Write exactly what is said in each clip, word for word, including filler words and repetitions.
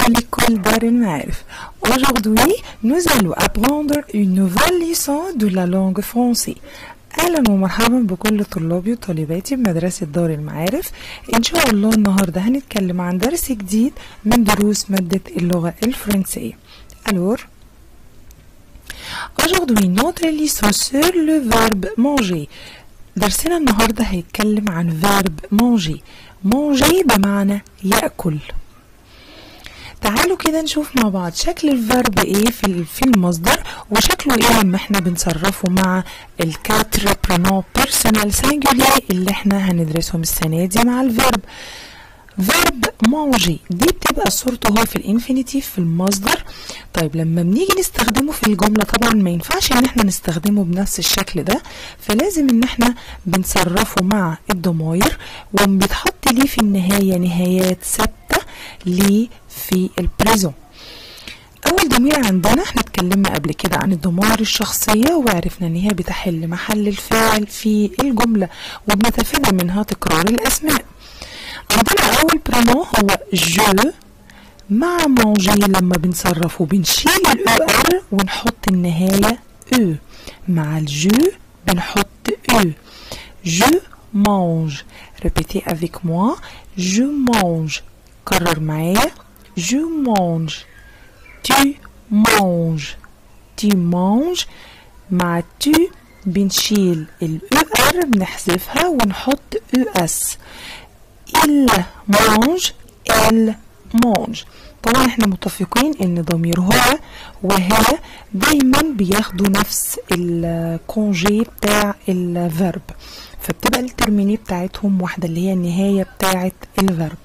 de l'école Dar el Maarif. Aujourd'hui, nous allons apprendre une nouvelle leçon de la langue française. أهلا ومرحبا بكل طلابي وطالباتي بمدرسة دار المعارف. إن شاء الله النهاردة هنتكلم عن درس جديد من دروس مادة اللغة الفرنسية. Alors, aujourd'hui notre leçon sur le verbe manger. درسنا النهاردة هيتكلم عن verbe manger. manger بمعنى يأكل. تعالوا كده نشوف مع بعض شكل الفيرب ايه في في المصدر وشكله ايه لما احنا بنصرفه مع الكاتر برونون بيرسونال سينجولير اللي احنا هندرسهم السنه دي مع الفيرب. فيرب مانجي دي بتبقى صورته هو في الانفينيتيف في المصدر. طيب لما بنيجي نستخدمه في الجمله طبعا ما ينفعش ان احنا نستخدمه بنفس الشكل ده، فلازم ان احنا بنصرفه مع الضماير وبيتحط ليه في النهايه نهايات ثابته ليه في البريزون. اول ضمير عندنا احنا اتكلمنا قبل كده عن الضمائر الشخصيه وعرفنا ان هي بتحل محل الفاعل في الجمله وبنتفادى منها تكرار الاسماء. عندنا اول برونون هو جو مع مانجي، لما بنصرفه بنشيل الاو ار ونحط النهايه او. مع الجو بنحط او. جو مانج. ريبيتي افيك موا. جو مانج. كرر معايا. Je mange. Tu manges. Tu manges. مع tu بنشيل ال er بنحذفها ونحط es. Il mange. Elle mange. طبعا احنا متفقين ان ضمير هو وهي دايما بياخدوا نفس الكونجي بتاع الفيرب، فبتبقى الترميني بتاعتهم واحدة اللي هي النهاية بتاعت الفيرب.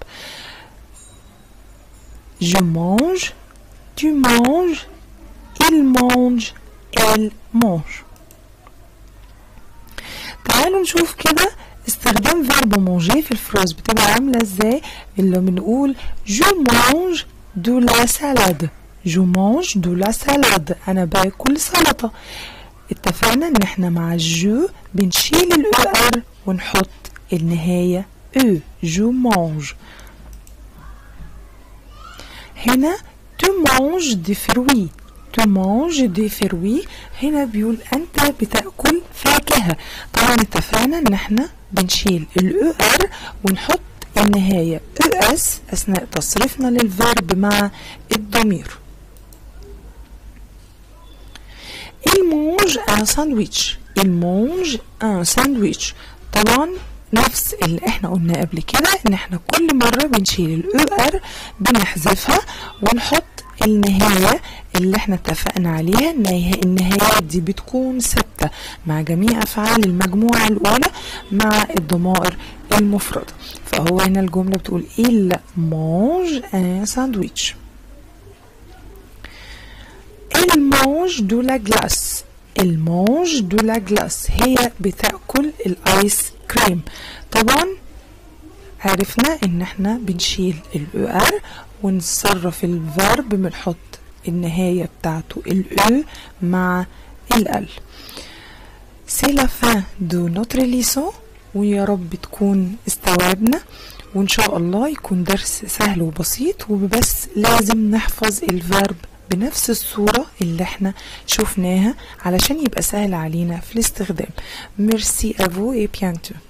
Je mange, tu manges, il mange, elle mange. تعالوا نشوف كده استخدام فيرب manger في الفراز بتبقى عاملة ازاي. اللي بنقول je mange de la salade. je mange de la salade. انا باكل سلطة. اتفقنا ان احنا مع الجو بنشيل الاو ار ونحط النهاية او. je mange. هنا tu manges des fruits. tu manges des fruits. هنا بيقول انت بتاكل فاكهه. طبعا اتفقنا ان احنا بنشيل الاو ار ونحط النهايه او اس اثناء تصريفنا للفيرب مع الضمير. il mange un sandwich. il mange un sandwich. طبعا نفس اللي احنا قلنا قبل كده ان احنا كل مرة بنشيل الاو ار بنحذفها ونحط النهاية اللي احنا اتفقنا عليها. النهايات دي بتكون ثابتة مع جميع افعال المجموعة الاولى مع الضمائر المفردة. فهو هنا الجملة بتقول il mange un sandwich. il mange de la glace. il mange de la glace. هي بتاكل الايس كريم. طبعا عرفنا ان احنا بنشيل الاو ار ونصرف الفيرب بنحط النهايه بتاعته الاو مع ال. سي لا فان دو نوتر ليسون، ويا رب تكون استوعبنا وان شاء الله يكون درس سهل وبسيط، وبس لازم نحفظ الفيرب بنفس الصورة اللي احنا شفناها علشان يبقى سهل علينا في الاستخدام. ميرسي افو اي بيانتو.